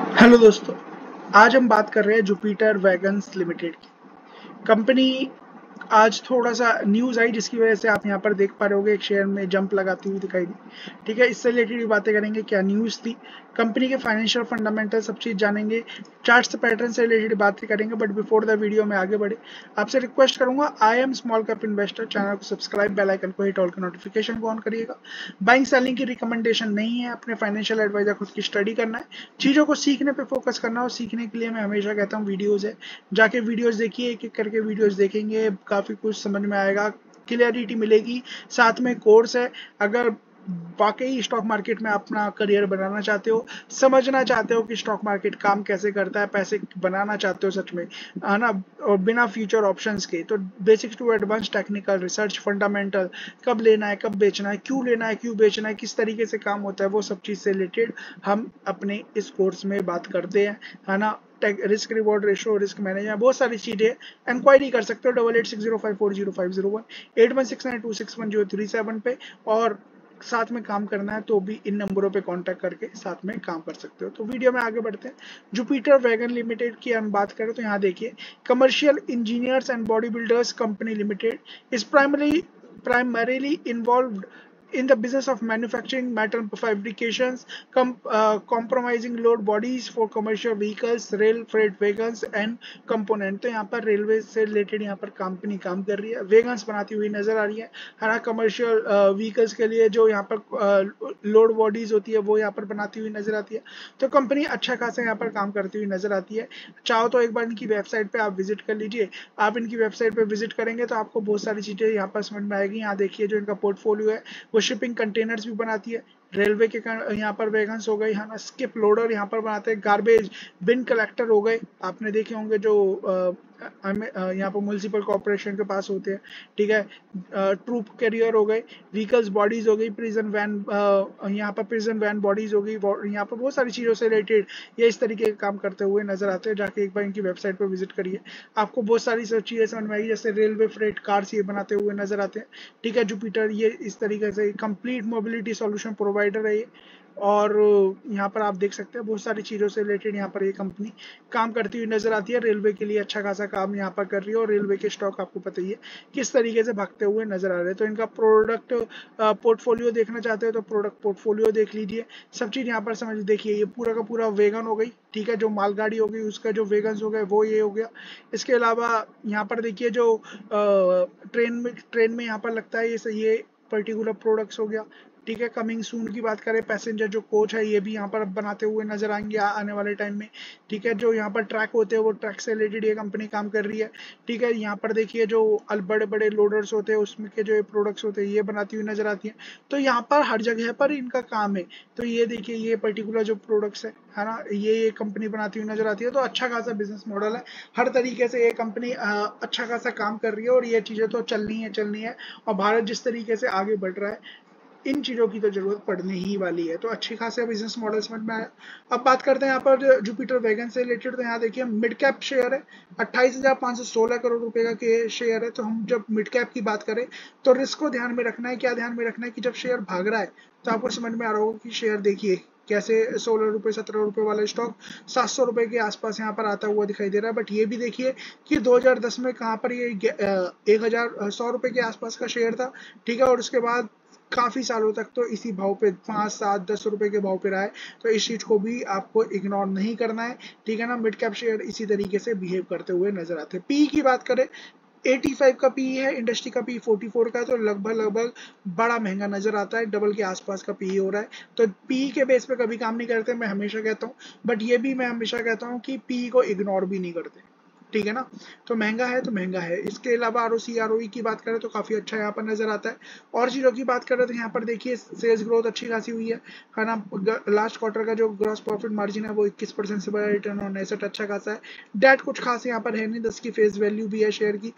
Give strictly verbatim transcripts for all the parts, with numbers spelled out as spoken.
Hello दोस्तों, आज हम बात कर रहे हैं जुपिटर वैगन्स लिमिटेड की। कंपनी आज थोड़ा सा न्यूज आई जिसकी वजह से आप यहाँ पर देख पा रहे होगे एक शेयर में जंप लगाती हुई दिखाई दी। ठीक है, इससे रिलेटेड भी बातें करेंगे, क्या न्यूज थी, कंपनी के फाइनेंशियल फंडामेंटल सब चीज जानेंगे, चार्ट्स पैटर्न से रिलेटेड बातें करेंगे। बट बिफोर द वीडियो में आगे बढ़े, आपसे रिक्वेस्ट करूंगा, I am small cap investor, channel को सब्सक्राइब, बेल आइकन को हिट, ऑल के नोटिफिकेशन को ऑन करिएगा। बाइंग सेलिंग की रिकमेंडेशन नहीं है, अपने फाइनेंशियल एडवाइजर खुद की स्टडी करना है, चीजों को सीखने पे फोकस करना है। और सीखने के लिए मैं हमेशा कहता हूँ वीडियोज है, जाके वीडियोज देखिए, एक एक करके वीडियोज देखेंगे, काफी कुछ समझ में आएगा, क्लियरिटी मिलेगी। साथ में कोर्स है, अगर वाकई स्टॉक मार्केट में अपना करियर बनाना चाहते हो, समझना चाहते हो कि स्टॉक मार्केट काम कैसे करता है, पैसे बनाना चाहते हो सच में, है ना, और बिना फ्यूचर ऑप्शंस के, तो basics to advance technical research fundamental, कब लेना है, कब बेचना है, क्यों लेना है, क्यों बेचना है, किस तरीके से काम होता है, वो सब चीज से रिलेटेड हम अपने इस कोर्स में बात करते हैं, है ना। Risk reward ratio, risk management, बहुत सारी चीजें। इंक्वायरी कर सकते हो double eight six zero five four zero five zero one eight one six nine two six one zero three seven पे। और साथ में काम करना है तो भी इन नंबरों पे कांटेक्ट करके साथ में काम कर सकते हो। तो वीडियो में आगे बढ़ते हैं। जुपिटर वैगन लिमिटेड की हम बात करें तो यहाँ देखिए, commercial engineers and body builders company limited is primary primarily involved in the business of manufacturing metal fabrications, com, uh, compromising load bodies for commercial vehicles, rail freight wagons and component। तो यहाँ पर railway से related यहाँ पर company काम कर रही है, वेगन्स बनाती हुई नजर आ रही है, है ना। कमर्शियल व्हीकल्स के लिए जो यहाँ पर लोड बॉडीज होती है वो यहाँ पर बनाती हुई नजर आती है। तो कंपनी अच्छा खासा यहाँ पर काम करती हुई नजर आती है। चाहो तो एक बार इनकी वेबसाइट पे आप विजिट कर लीजिए। आप इनकी वेबसाइट पे विजिट करेंगे तो आपको बहुत सारी चीजें यहाँ पर समझ में आएगी। यहाँ देखिए, जो इनका पोर्टफोलियो है वो शिपिंग कंटेनर्स भी बनाती है, रेलवे के यहाँ पर वैगन्स हो गए, है ना, स्किप लोडर यहाँ पर बनाते हैं, गार्बेज बिन कलेक्टर हो गए, आपने देखे होंगे जो यहाँ पर म्यूनिसिपल कॉर्पोरेशन के पास होते हैं। ठीक है, ट्रूप कैरियर हो गए, व्हीकल्स बॉडीज हो गई, प्रिजन वैन, यहाँ पर प्रिजन वैन बॉडीज हो गई, यहाँ पर बहुत सारी चीजों से रिलेटेड ये इस तरीके के काम करते हुए नजर आते हैं। जाके एक बार इनकी वेबसाइट पर विजिट करिए, आपको बहुत सारी सब चीजें समझ में आएगी। जैसे रेलवे फ्रेट कार्स ये बनाते हुए नजर आते हैं। ठीक है, जुपिटर ये इस तरीके से कंप्लीट मोबिलिटी सॉल्यूशन प्रोवाइडर है ये। और यहाँ पर आप देख सकते हैं बहुत सारी चीजों से रिलेटेड यहाँ पर ये कंपनी काम करती हुई नजर आती है। रेलवे के लिए अच्छा खासा काम यहाँ पर कर रही है, और रेलवे के स्टॉक आपको पता ही है किस तरीके से भागते हुए नजर आ रहे हैं। तो इनका प्रोडक्ट पोर्टफोलियो देखना चाहते हो तो प्रोडक्ट पोर्टफोलियो देख लीजिए, सब चीज यहाँ पर समझ। देखिए, ये पूरा का पूरा वेगन हो गई, ठीक है, जो मालगाड़ी हो गई उसका जो वेगन्स हो गए वो ये हो गया। इसके अलावा यहाँ पर देखिए, जो ट्रेन में ट्रेन में यहाँ पर लगता है ये ये पर्टिकुलर प्रोडक्ट्स हो गया। ठीक है, कमिंग सून की बात करें, पैसेंजर जो कोच है ये भी यहाँ पर बनाते हुए नजर आएंगे आने वाले टाइम में। ठीक है, जो यहाँ पर ट्रैक होते हैं वो ट्रैक से रिलेटेड ये कंपनी काम कर रही है। ठीक है, यहाँ पर देखिए जो बड़े बड़े लोडर्स होते हैं उसमें के जो प्रोडक्ट्स होते हैं ये बनाती हुई नजर आती है। तो यहाँ पर हर जगह पर इनका काम है। तो ये देखिए, ये पर्टिकुलर जो प्रोडक्ट्स है है ना, ये ये कंपनी बनाती हुई नजर आती है। तो अच्छा खासा बिजनेस मॉडल है, हर तरीके से ये कंपनी अच्छा खासा काम कर रही है, और ये चीजें तो चलनी है चलनी है। और भारत जिस तरीके से आगे बढ़ रहा है, इन चीजों की तो जरूरत पड़ने ही वाली है। तो अच्छी खासे बिजनेस मॉडल समझ में आया। अब बात करते हैं यहाँ पर जुपिटर वैगन से रिलेटेड। तो यहाँ देखिए, मिड कैप शेयर है, अट्ठाईस हजार पांच सौ सोलह करोड़ रुपए का के शेयर है। तो हम जब मिड कैप की बात करें तो रिस्क को ध्यान में रखना है। क्या ध्यान में रखना है कि जब शेयर भाग रहा है तो आपको समझ में आ रहा होगा कि शेयर देखिए कैसे सोलह रुपए सत्रह रुपए वाला स्टॉक सात सौ रुपए के आसपास यहाँ पर आता हुआ दिखाई दे रहा है। बट ये भी देखिए कि दो हजार दस में कहाँ पर ये एक हजार सौ रुपए के आसपास का शेयर था। ठीक है, और उसके बाद काफी सालों तक तो इसी भाव पे पांच सात दस रुपए के भाव पे रहा है। तो इस चीज को भी आपको इग्नोर नहीं करना है। ठीक है ना, मिड कैप शेयर इसी तरीके से बिहेव करते हुए नजर आते हैं। पी की बात करें, पचासी का पी है, इंडस्ट्री का पी चौवालीस का है, तो लगभग लगभग बड़ा महंगा नजर आता है, डबल के आसपास का पी हो रहा है। तो पी के बेस पे कभी काम नहीं करते, मैं हमेशा कहता हूँ। बट ये भी मैं हमेशा कहता हूँ कि पी को इग्नोर भी नहीं करते। ठीक है ना, तो महंगा है तो महंगा है। इसके अलावा आरओसी आरओई की बात करें तो काफी अच्छा यहाँ पर नजर आता है। और चीजों की बात करें तो यहाँ पर देखिए, सेल्स ग्रोथ अच्छी खासी हुई है है ना। लास्ट क्वार्टर का जो ग्रॉस प्रॉफिट मार्जिन है वो इक्कीस परसेंट से बड़ा, रिटर्न ऑन एसेट अच्छा खासा है। डेट कुछ खास यहाँ पर है नहीं, दस की फेस वैल्यू भी है शेयर की।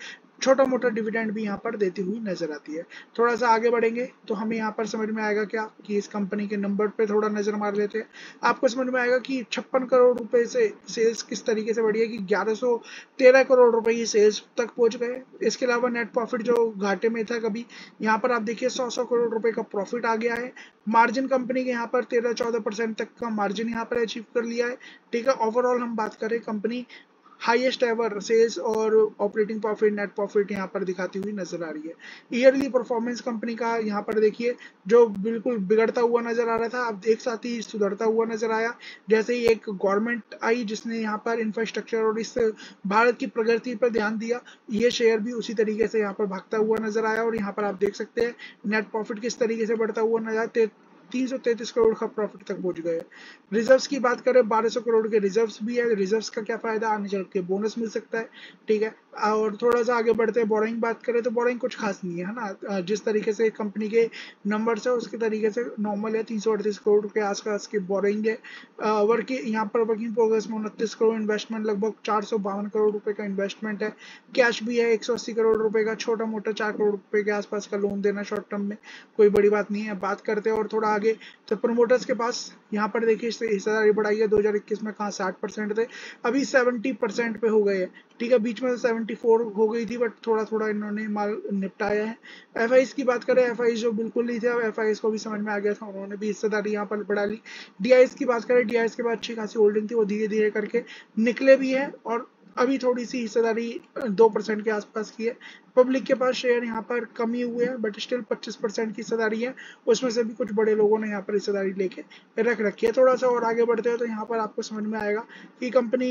छोटा मोटा डिविडेंड भी यहाँ पर देती हुई नजर आती है। थोड़ा सा आगे बढ़ेंगे तो हमें यहाँ पर समझ में आएगा क्या कि इस कंपनी के नंबर पे थोड़ा नजर मार लेते हैं। आपको समझ में आएगा कि छप्पन करोड़ रुपए से सेल्स किस तरीके से बढ़ी है कि ग्यारह सौ तेरह करोड़ रुपए की सेल्स तक पहुंच गए। इसके अलावा नेट प्रॉफिट जो घाटे में था कभी, यहाँ पर आप देखिए सौ सौ करोड़ रुपए का प्रॉफिट आ गया है। मार्जिन कंपनी के यहाँ पर तेरह चौदह परसेंट तक का मार्जिन यहाँ पर अचीव कर लिया है। ठीक है, ओवरऑल हम बात करें कंपनी हाईएस्ट एवर सेल्स और ऑपरेटिंग प्रॉफिट नेट प्रॉफिट यहाँ पर दिखाती हुई नजर आ रही है। ईयरली परफॉर्मेंस कंपनी का यहाँ पर देखिए जो बिल्कुल बिगड़ता हुआ नजर आ रहा था, अब एक साथ ही सुधरता हुआ नजर आया। जैसे ही एक गवर्नमेंट आई जिसने यहाँ पर इंफ्रास्ट्रक्चर और इस भारत की प्रगति पर ध्यान दिया, ये शेयर भी उसी तरीके से यहाँ पर भागता हुआ नजर आया। और यहाँ पर आप देख सकते हैं नेट प्रॉफिट किस तरीके से बढ़ता हुआ नजर आया, तीन सौ तैंतीस करोड़ का प्रॉफिट तक पहुंच गए। रिजर्व्स की बात करें, बारह सौ करोड़ के रिजर्व्स भी है। रिजर्व्स का क्या फायदा, आने चल के बोनस मिल सकता है। ठीक है, और थोड़ा सा आगे बढ़ते हैं, बोरिंग बात करें तो बोरिंग कुछ खास नहीं है, है ना। जिस तरीके से कंपनी के नंबर्स है उसके तरीके से नॉर्मल है। तीन सौ अड़तीस करोड़ के आसपास की बोरिंग है। वर्किंग यहाँ पर वर्किंग प्रोग्रेस में उनतीस करोड़ इन्वेस्टमेंट, लगभग चार सौ बावन करोड़ रुपए का इन्वेस्टमेंट है। कैश भी है एक सौ अस्सी करोड़ रुपए का, छोटा मोटा चार करोड़ रुपए के आसपास का लोन देना शॉर्ट टर्म में, कोई बड़ी बात नहीं है। बात करते हैं और थोड़ा आगे तो प्रमोटर्स के पास यहाँ पर देखिए हिस्सेदारी बढ़ाई है। दो हज़ार इक्कीस में कहाँ साठ परसेंट थे, अभी सत्तर परसेंट पे हो गए हैं। ठीक है, बीच में तो चौहत्तर हो गई थी बट थोड़ा थोड़ा इन्होंने माल निपटाया है। एफआईज की बात करें, एफआईज जो बिल्कुल नहीं थे, अब एफआईज को भी समझ में आ गया था, उन्होंने भी हिस्सेदारी यहाँ पर बढ़ा ली। डीआईएस की बात करें, डीआईएस के बाद अच्छी खासी होल्डिंग थी, वो धीरे धीरे करके निकले भी है और अभी थोड़ी सी हिस्सेदारी दो परसेंट के आसपास की है। पब्लिक के पास शेयर यहाँ पर कमी हुए हैं बट स्टिल पच्चीस परसेंट की हिस्सेदारी है, उसमें से भी कुछ बड़े लोगों ने यहाँ पर हिस्सेदारी लेके रख रखी है। थोड़ा सा और आगे बढ़ते हैं तो यहाँ पर आपको समझ में आएगा कि कंपनी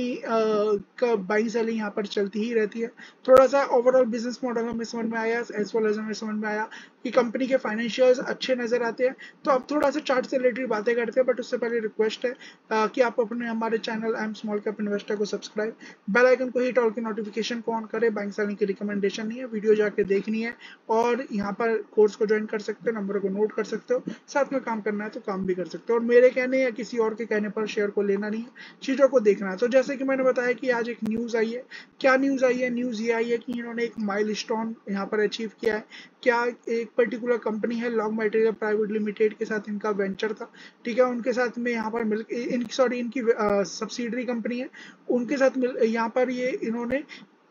का बाइंग सेलिंग यहाँ पर चलती ही रहती है। थोड़ा सा ओवरऑल बिजनेस मॉडल हमें समझ में आया, एज वेल एज हमें समझ में आया कि कंपनी के फाइनेंशियल्स अच्छे नजर आते हैं। तो अब थोड़ा सा चार्ट से रिलेटेड बातें करते हैं बट उससे पहले रिक्वेस्ट है आ, कि आप अपने हमारे channel I am small cap investor को सब्सक्राइब, बेल आइकन को हिट, ऑल की नोटिफिकेशन को ऑन करें। बाइंग सेलिंग की रिकमेंडेशन नहीं है, वीडियो जाके देखनी है और यहाँ पर कोर्स को ज्वाइन कर सकते हो, नंबर को नोट कर सकते हो, साथ में काम करना है तो काम भी कर सकते हो। और मेरे कहने या किसी और के कहने पर शेयर को लेना नहीं है, चीजों को देखना है। तो जैसे कि मैंने बताया कि आज एक न्यूज आई है। क्या न्यूज आई है? न्यूज ये आई है कि इन्होंने एक माइलस्टोन यहाँ पर अचीव किया है। क्या एक पर्टिकुलर कंपनी है लॉन्ग मटेरियल प्राइवेट लिमिटेड के साथ इनका वेंचर था। ठीक है, उनके साथ में यहाँ पर मिल इन सॉरी इनकी सब्सिडरी कंपनी है, उनके साथ मिल यहाँ पर ये इन्होंने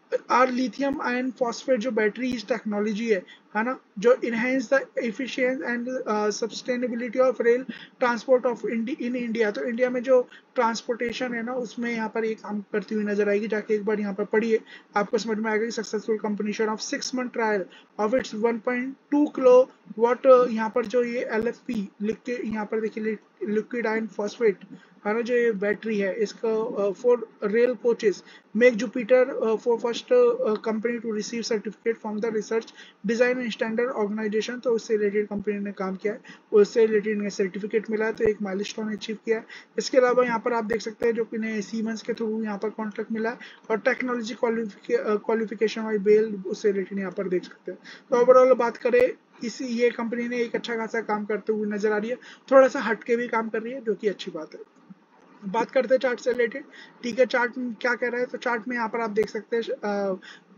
आर लिथियम आयन फॉस्फेट जो बैटरी टेक्नोलॉजी है है ना, जो enhance the efficiency and sustainability of rail transport of in India. तो इंडिया में जो ट्रांसपोर्टेशन है ना उसमें यहाँ पर ये काम करती हुई नजर आएगी। जाके एक बार यहाँ पर पढ़िए, आपको समझ में आएगा कि successful completion of six month trial of its one point two kilo watt. यहाँ पर जो ये एल एफ पी लिख के यहाँ पर देखिए, लिक्विड आयन फॉस्फेट है ना, जो ये बैटरी है इसका for rail coaches make Jupiter for first company to receive certificate from the research design and standard organisation. तो उससे रिलेटेड कंपनी ने काम किया है, उससे रिलेटेड इन्हें सर्टिफिकेट मिला है, तो एक माइलस्टोन अचीव किया है। इसके अलावा यहाँ पर आप देख सकते हैं जो कि इन्हें सीमेंस के थ्रू यहाँ पर कॉन्ट्रैक्ट मिला है और टेक्नोलॉजी क्वालिफिकेशन और बेल उससे रिलेटेड यहाँ पर देख सकते हैं। तो ओवरऑल बात करें, इसी ये कंपनी ने एक अच्छा खासा काम करते हुए नजर आ रही है, थोड़ा सा हटके भी काम कर रही है जो कि अच्छी बात है। बात करते हैं चार्ट से रिलेटेड। ठीक है, चार्ट क्या कह रहा है, तो चार्ट में यहाँ पर आप देख सकते हैं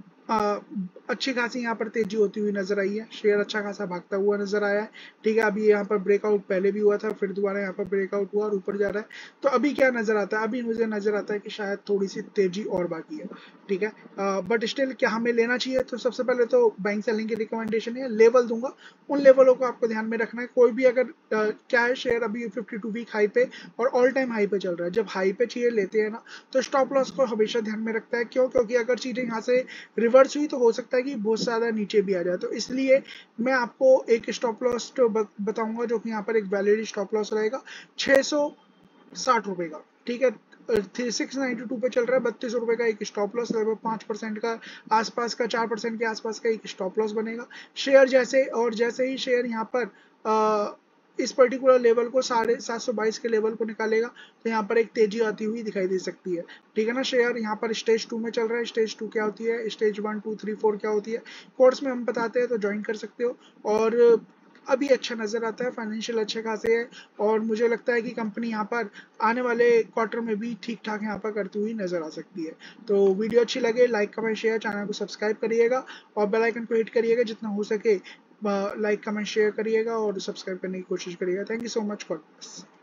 आ, अच्छी खासी यहाँ पर तेजी होती हुई नजर आई है, शेयर अच्छा खासा भागता हुआ नजर आया है। ठीक है, अभी यहाँ पर ब्रेकआउट पहले भी हुआ था, फिर दोबारा यहाँ पर ब्रेकआउट हुआ और ऊपर जा रहा है। तो अभी क्या नजर आता है, अभी मुझे नजर आता है कि शायद थोड़ी सी तेजी और बाकी है। ठीक है, बट स्टिल क्या हमें लेना चाहिए, तो सबसे पहले तो बाइंग सेलिंग की रिकमेंडेशन है, लेवल दूंगा, उन लेवलों को आपको ध्यान में रखना है। कोई भी अगर आ, क्या है, शेयर अभी फिफ्टी टू वीक हाई पे और ऑल टाइम हाई पे चल रहा है, जब हाई पे चाहिए लेते हैं ना तो स्टॉप लॉस को हमेशा ध्यान में रखता है। क्यों? क्योंकि अगर चीजें यहाँ से रिवर्स हुई तो हो सकता है कि बहुत ज्यादा नीचे भी आ जाए। तो इसलिए मैं आपको एक स्टॉप लॉस बताऊंगा जो कि यहाँ पर एक वैलिड स्टॉप लॉस रहेगा छह सौ साठ रुपए का। ठीक है, सिक्स नाइनटी टू पे चल रहा है, बत्तीस रुपए का एक स्टॉप लॉस, लगभग पांच परसेंट का आसपास का, चार परसेंट के आसपास का एक स्टॉप लॉस बनेगा शेयर जैसे। और जैसे ही शेयर यहाँ पर आ, इस पर्टिकुलर लेवल को साढ़े सात सौ बाईस के लेवल को निकालेगा तो यहाँ पर एक तेजी आती हुई दिखाई दे सकती है। ठीक है ना, शेयर यहाँ पर स्टेज टू में चल रहा है। स्टेज टू क्या होती है, stage one two three four क्या होती है, कोर्स में हम बताते हैं, तो ज्वाइन कर सकते हो। और अभी अच्छा नज़र आता है, फाइनेंशियल अच्छे खासे है और मुझे लगता है कि कंपनी यहाँ पर आने वाले क्वार्टर में भी ठीक ठाक यहाँ पर करती हुई नज़र आ सकती है। तो वीडियो अच्छी लगे लाइक कमेंट शेयर, चैनल को सब्सक्राइब करिएगा और बेल आइकन को हिट करिएगा, जितना हो सके लाइक कमेंट शेयर करिएगा और सब्सक्राइब करने की कोशिश करिएगा। Thank you so much, God bless.